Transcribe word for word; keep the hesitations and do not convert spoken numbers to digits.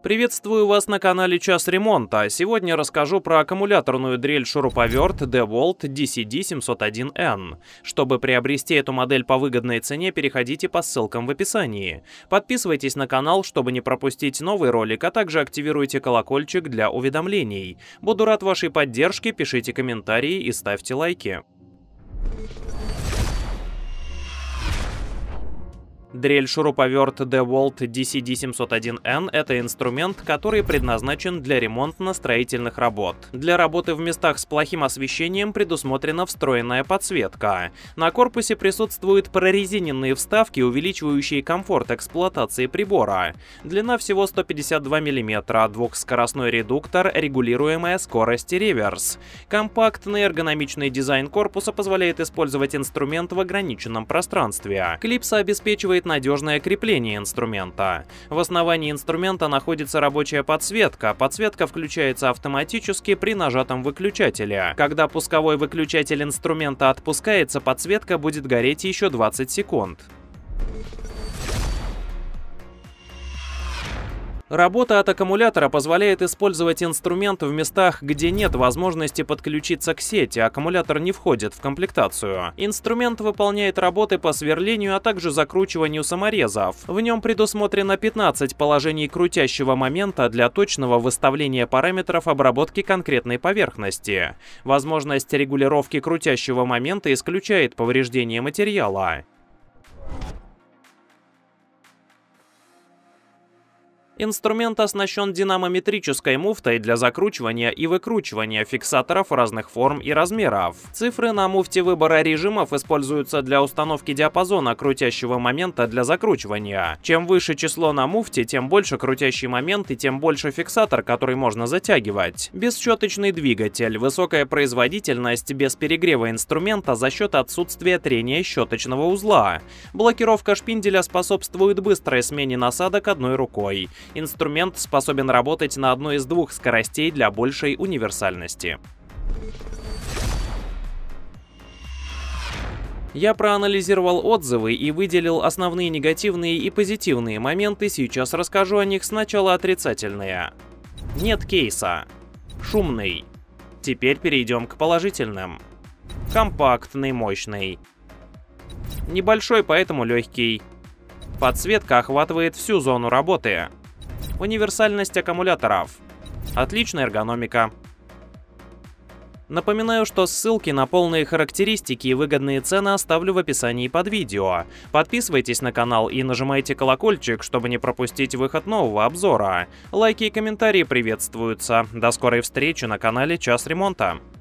Приветствую вас на канале Час Ремонта. Сегодня расскажу про аккумуляторную дрель-шуруповерт DeWalt ди си ди семьсот один эн. Чтобы приобрести эту модель по выгодной цене, переходите по ссылкам в описании. Подписывайтесь на канал, чтобы не пропустить новый ролик, а также активируйте колокольчик для уведомлений. Буду рад вашей поддержке, пишите комментарии и ставьте лайки. Дрель-шуруповерт DeWalt ди си ди семьсот один эн – это инструмент, который предназначен для ремонтно-строительных работ. Для работы в местах с плохим освещением предусмотрена встроенная подсветка. На корпусе присутствуют прорезиненные вставки, увеличивающие комфорт эксплуатации прибора. Длина всего сто пятьдесят два миллиметра, двухскоростной редуктор, регулируемая скорость и реверс. Компактный эргономичный дизайн корпуса позволяет использовать инструмент в ограниченном пространстве. Клипса обеспечивает надежное крепление инструмента. В основании инструмента находится рабочая подсветка. Подсветка включается автоматически при нажатом выключателе. Когда пусковой выключатель инструмента отпускается, подсветка будет гореть еще двадцать секунд. Работа от аккумулятора позволяет использовать инструмент в местах, где нет возможности подключиться к сети, аккумулятор не входит в комплектацию. Инструмент выполняет работы по сверлению, а также закручиванию саморезов. В нем предусмотрено пятнадцать положений крутящего момента для точного выставления параметров обработки конкретной поверхности. Возможность регулировки крутящего момента исключает повреждение материала. Инструмент оснащен динамометрической муфтой для закручивания и выкручивания фиксаторов разных форм и размеров. Цифры на муфте выбора режимов используются для установки диапазона крутящего момента для закручивания. Чем выше число на муфте, тем больше крутящий момент и тем больше фиксатор, который можно затягивать. Бесщеточный двигатель, высокая производительность без перегрева инструмента за счет отсутствия трения щеточного узла. Блокировка шпинделя способствует быстрой смене насадок одной рукой. Инструмент способен работать на одной из двух скоростей для большей универсальности. Я проанализировал отзывы и выделил основные негативные и позитивные моменты, сейчас расскажу о них. Сначала отрицательные. Нет кейса. Шумный. Теперь перейдем к положительным. Компактный, мощный. Небольшой, поэтому легкий. Подсветка охватывает всю зону работы. Универсальность аккумуляторов. Отличная эргономика. Напоминаю, что ссылки на полные характеристики и выгодные цены оставлю в описании под видео. Подписывайтесь на канал и нажимайте колокольчик, чтобы не пропустить выход нового обзора. Лайки и комментарии приветствуются. До скорой встречи на канале Час Ремонта.